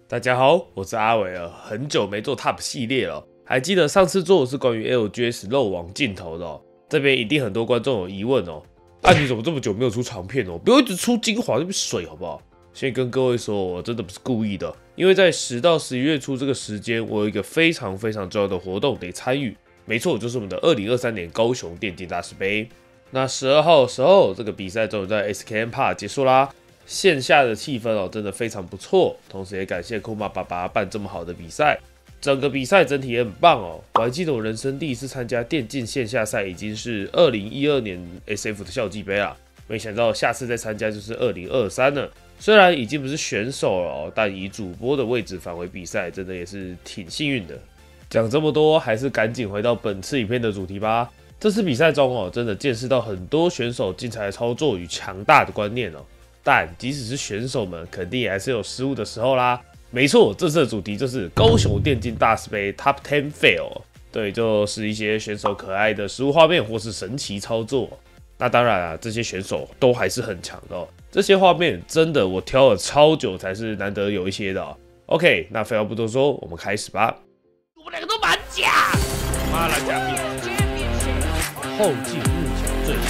大家好，我是阿伟了，很久没做 Top 系列了，还记得上次做的是关于 LGS 漏网镜头的这边一定很多观众有疑问你怎么这么久没有出长片不要一直出精华那边水好不好？先跟各位说，我真的不是故意的，因为在10到11月初这个时间，我有一个非常重要的活动得参与，没错，就是我们的2023年高雄电竞大师杯。那12号的时候，这个比赛终于在 SKM Park 结束啦。线下的气氛真的非常不错，同时也感谢库马爸爸办这么好的比赛，整个比赛整体也很棒我还记得我人生第一次参加电竞线下赛，已经是2012年 SF 的校际杯啊，没想到下次再参加就是2023了。虽然已经不是选手了但以主播的位置返回比赛，真的也是挺幸运的。讲这么多，还是赶紧回到本次影片的主题吧。这次比赛中真的见识到很多选手精彩的操作与强大的观念但即使是选手们，肯定也还是有失误的时候啦。没错，这次的主题就是高雄电竞大师杯 Top 10 Fail。对，就是一些选手可爱的失误画面或是神奇操作。那当然这些选手都还是很强的这些画面真的我挑了超久才是难得有一些的OK， 那废话不多说，我们开始吧。 我们两个都满甲， 妈来加冕，后进入强阵。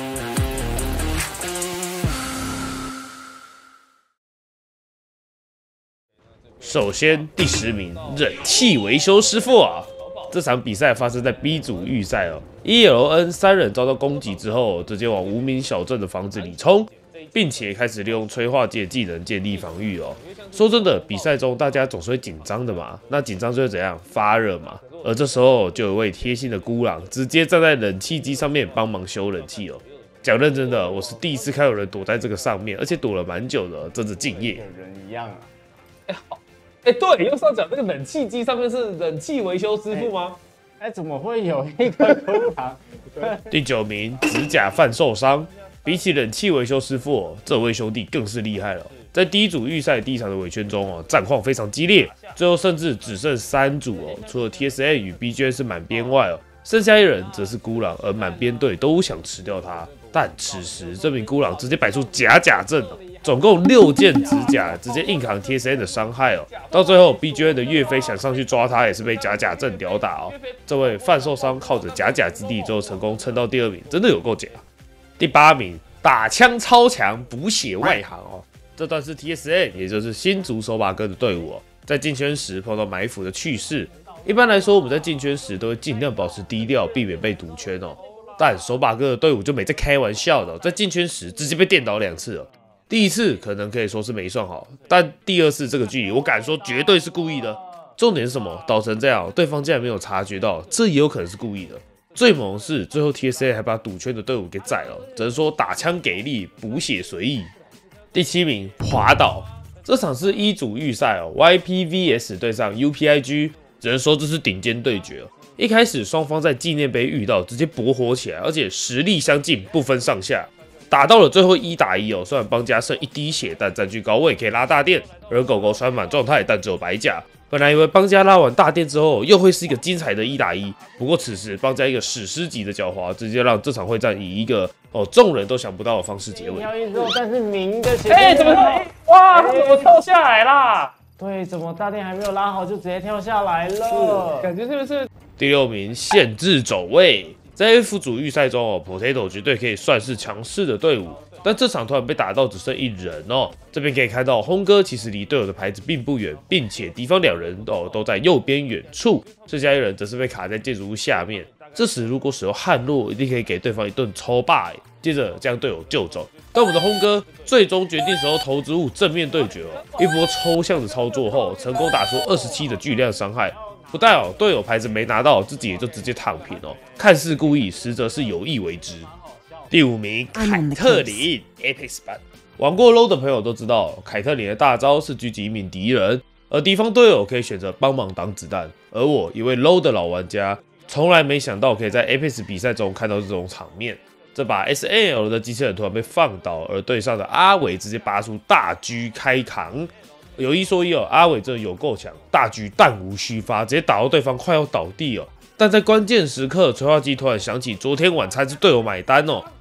首先，第10名忍气维修师傅这场比赛发生在 B 组预赛ELN 3人遭到攻击之后，直接往无名小镇的房子里冲，并且开始利用催化剂的技能建立防御说真的，比赛中大家总是会紧张的嘛，那紧张就会怎样？发热嘛。而这时候就有位贴心的孤狼直接站在冷气机上面帮忙修冷气讲认真的，我是第一次看有人躲在这个上面，而且躲了蛮久的，真的敬业。 人一样对，右上角那个冷气机上面是冷气维修师傅吗？ 怎么会有一个孤狼？ 第9名指甲犯受伤，比起冷气维修师傅这位兄弟更是厉害了。在第一组预赛第一场的尾圈中战况非常激烈，最后甚至只剩3组除了 TSN 与 BGN 是满编外剩下一人则是孤狼，而满编队都想吃掉他。但此时这名孤狼直接摆出假阵总共6件指甲，直接硬扛 TSN 的伤害到最后 BGN 的岳飞想上去抓他，也是被假阵吊打这位犯受伤靠着假之地，最后成功撑到第2名，真的有够假。第8名打枪超强补血外行这段是 TSN 也就是新竹手把哥的队伍在进圈时碰到埋伏的趣事。一般来说我们在进圈时都会尽量保持低调，避免被堵圈但手把哥的队伍就没在开玩笑的在进圈时直接被电倒2次第一次可能可以说是没算好，但第2次这个距离我敢说绝对是故意的。重点是什么？倒成这样对方竟然没有察觉到，这也有可能是故意的。最猛的是最后 TSA 还把堵圈的队伍给宰了，只能说打枪给力，补血随意。第7名滑倒，这场是1组预赛YPVS 对上 UPIG， 只能说这是顶尖对决一开始双方在纪念碑遇到，直接搏火起来，而且实力相近，不分上下。打到了最后1打1虽然邦家剩1滴血，但占据高位可以拉大电，而狗狗穿满状态，但只有白甲。本来以为邦家拉完大电之后又会是一个精彩的1打1，不过此时邦家一个史诗级的狡猾，直接让这场会战以一个众人都想不到的方式结尾。 跳一之后，但是明的怎么哇，他怎么跳下来啦？ 对，怎么大电还没有拉好就直接跳下来了？ 感觉是不是？ 第6名限制走位，在 F 组预赛中Potato 绝对可以算是强势的队伍，但这场突然被打到只剩1人这边可以看到轰哥其实离队友的牌子并不远，并且敌方2人都在右边远处，剩下1人则是被卡在建筑物下面。这时如果使用悍落，一定可以给对方一顿抽霸接着将队友救走。但我们的轰哥最终决定使用投掷物正面对决一波抽象的操作后，成功打出27的巨量伤害。不但队友牌子没拿到，自己也就直接躺平看似故意，实则是有意为之。第5名凯特琳 Apex 版，玩过 LOL 的朋友都知道，凯特琳的大招是狙击一名敌人，而敌方队友可以选择帮忙挡子弹。而我一位 LOL 的老玩家，从来没想到可以在 Apex 比赛中看到这种场面。这把 SNL 的机器人突然被放倒，而队上的阿伟直接拔出大狙开扛。有一说一阿伟真的有够强，大狙弹无虚发，直接打到对方快要倒地但在关键时刻，催化剂突然想起昨天晚餐是队友买单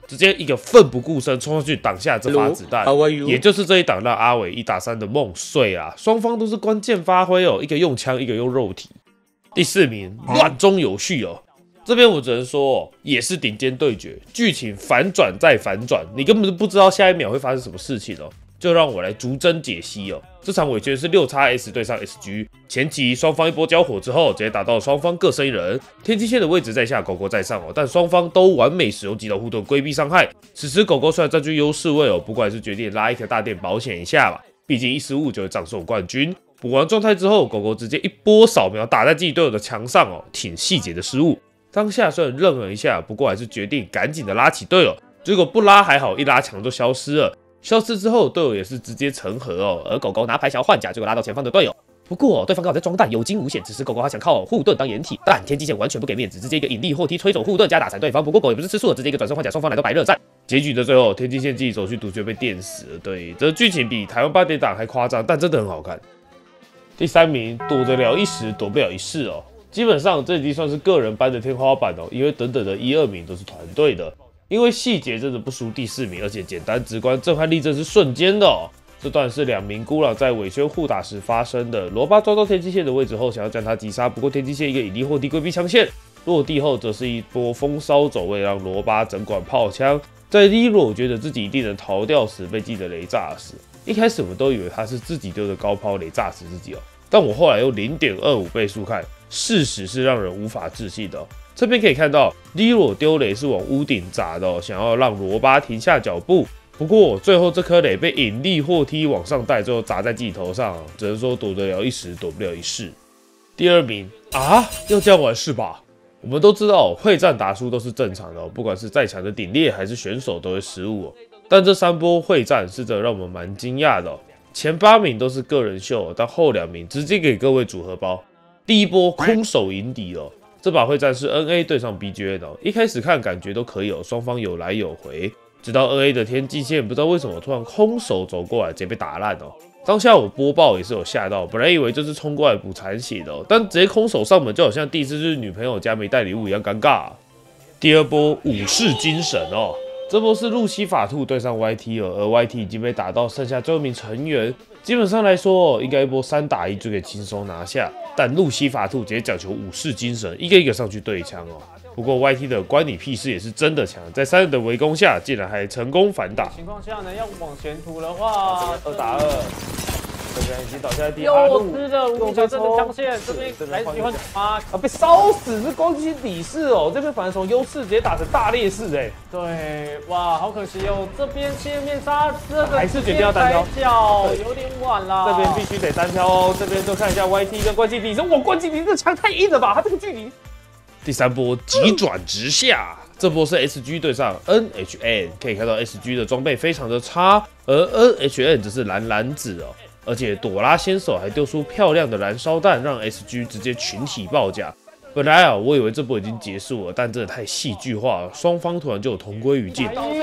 直接一个奋不顾身冲上去挡下这发子弹， 也就是这一挡让阿伟1打3的梦碎啊！双方都是关键发挥哦，一个用枪，一个用肉体。第4名乱中有序哦，这边我只能说哦，也是顶尖对决，剧情反转再反转，你根本就不知道下一秒会发生什么事情哦。就让我来逐帧解析哦。这场伪决是6x S 对上 SG， 前期双方一波交火之后，直接打到双方各剩一人，天际线的位置在下，狗狗在上哦，但双方都完美使用击倒护盾规避伤害。此时狗狗虽然占据优势位哦，不过还是决定拉一颗大电保险一下吧，毕竟一失误就会葬送冠军。补完状态之后，狗狗直接一波扫描打在自己队友的墙上哦，挺细节的失误。当下虽然愣了一下，不过还是决定赶紧的拉起队友，结果不拉还好，一拉墙就消失了。消失之后，队友也是直接成盒哦，而狗狗拿牌想要换甲，结果拉到前方的队友。不过对方刚好在装弹，有惊无险。此时狗狗还想靠护盾当掩体，但天际线完全不给面子，直接一个引力货踢推走护盾加打残对方。不过狗也不是吃素的，直接一个转身换甲，双方来到白热战。结局的最后，天际线自己走去独角被电死了。对，这剧情比台湾8点档还夸张，但真的很好看。第3名躲得了一时，躲不了一世哦。基本上这已经算是个人班的天花板哦，因为等等的1、2名都是团队的。因为细节真的不输第4名，而且简单直观，震撼力真是瞬间的哦。这段是2名孤狼在尾圈互打时发生的。罗巴抓到天际线的位置后，想要将他击杀，不过天际线一个引力货踢规避枪线，落地后则是一波风骚走位，让罗巴整管炮枪。在Lero觉得自己一定能逃掉时，被自己的雷炸死。一开始我们都以为他是自己丢的高抛雷炸死自己哦，但我后来用0.25倍速看，事实是让人无法置信的哦。这边可以看到 ，Lero 丢雷是往屋顶砸的哦，想要让罗巴停下脚步。不过最后这颗雷被引力货踢往上带，最后砸在自己头上，只能说躲得了一时，躲不了一世。第2名啊，要这样玩是吧？我们都知道会战打输都是正常的哦，不管是再强的顶猎还是选手都会失误哦。但这3波会战是真的让我们蛮惊讶的哦。前8名都是个人秀，但后2名直接给各位组合包。第一波空手迎敌哦。这把会战是 NA 对上 BGN 哦，一开始看感觉都可以哦，双方有来有回，直到 NA 的天际线不知道为什么突然空手走过来，直接被打烂哦。当下我播报也是有吓到，本来以为就是冲过来补残血的哦，但直接空手上门就好像第一次就是女朋友家没带礼物一样尴尬啊。第2波武士精神哦，这波是路西法兔对上 YT 哦，而 YT 已经被打到剩下最后一名成员。基本上来说哦，应该一波3打1就可以轻松拿下，但路西法兔直接讲求武士精神，一个一个上去对枪哦。不过 YT 的关你屁事也是真的强，在3人的围攻下，竟然还成功反打。 情况下呢，要往前突的话 ，2打2，这边已经倒下来第2路， 又吃了无小镇的枪线，这边来喜欢啊， 被烧死是攻击底势哦，这边反而从优势直接打成大劣势哎。 对，哇，好可惜哦，这边切面杀这个还是决定要单挑， 有点晚了。 这边必须得单挑哦，这边就看一下 YT 跟关机底，哇，关机底这枪太硬了吧，他这个距离。第3波急转直下，这波是 SG 对上 NHN， 可以看到 SG 的装备非常的差，而 NHN 只是蓝子哦，而且朵拉先手还丢出漂亮的燃烧弹，让 SG 直接群体爆甲。本来啊，我以为这波已经结束了，但真的太戏剧化了，双方突然就有同归于尽。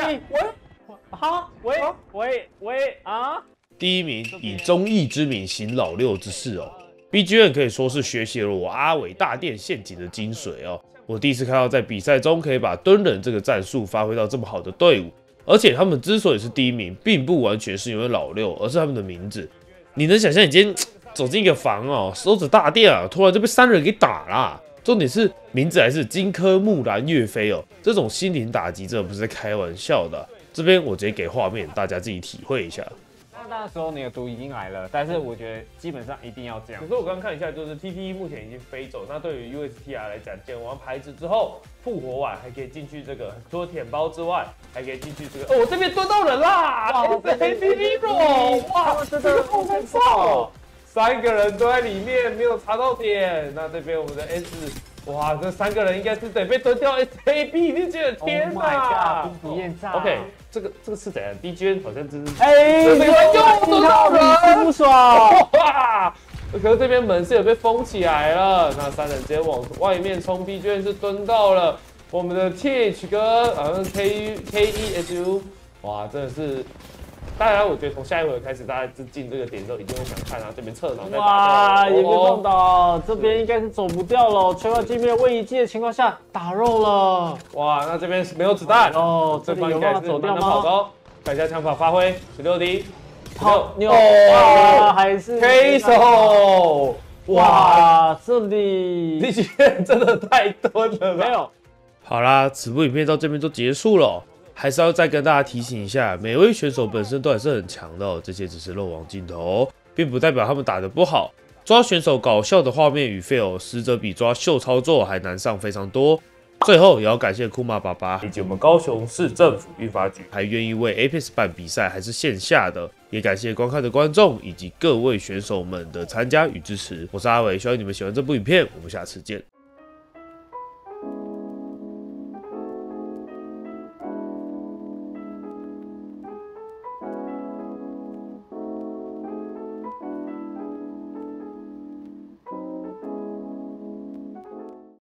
喂啊！ 第1名以忠义之名行老六之事哦。BGN 可以说是学习了我阿伟大殿陷阱的精髓哦。我第一次看到在比赛中可以把蹲人这个战术发挥到这么好的队伍，而且他们之所以是第1名，并不完全是因为老六，而是他们的名字。你能想象你今天走进一个房哦，手指大殿啊，突然就被3人给打啦。重点是名字还是荆轲、木兰、岳飞哦，这种心灵打击真的不是在开玩笑的。这边我直接给画面，大家自己体会一下。 那时候你的毒已经来了，但是我觉得基本上一定要这样。 可是我刚刚看一下，就是 TT 目前已经飞走，那对于 USTR 来讲，捡完牌子之后复活完还可以进去这个，除了舔包之外，还可以进去这个。哦，我这边蹲到人啦！哇 ，Lero， 哇，真的好爆！3个人都在里面，没有查到点。那这边我们的 S， 哇，这3个人应该是得被蹲掉 SAB， 你觉得天哪 ！Oh my god， 体验炸。 OK。这个是怎样 ？BGN 好像真是这边又蹲到人，不爽！ 哇！可是这边门是有被封起来了，那3人直接往外面冲 ，BGN 是蹲到了我们的 TH 哥，好像是 KESU， 哇，真的是当然，我觉得从下一回开始，大家进这个点之后，一定会想看啊，这边侧脑袋哇，也被撞倒，这边应该是走不掉了。缺乏界面位移技的情况下，打肉了。 哇，那这边是没有子弹哦， 这方这里有办法走掉吗？ 跑走，看一下枪法发挥，16滴， 好牛哇， 还是 K 手， 哇，这里力气真的太蹲了， 没有。 好啦，此部影片到这边就结束了。还是要再跟大家提醒一下，每位选手本身都还是很强的哦，这些只是漏网镜头，并不代表他们打得不好。抓选手搞笑的画面与 fail， 实则比抓秀操作还难上非常多。最后也要感谢库玛爸爸以及我们高雄市政府运发局，还愿意为 Apex 办比赛，还是线下的，也感谢观看的观众以及各位选手们的参加与支持。我是阿伟，希望你们喜欢这部影片，我们下次见。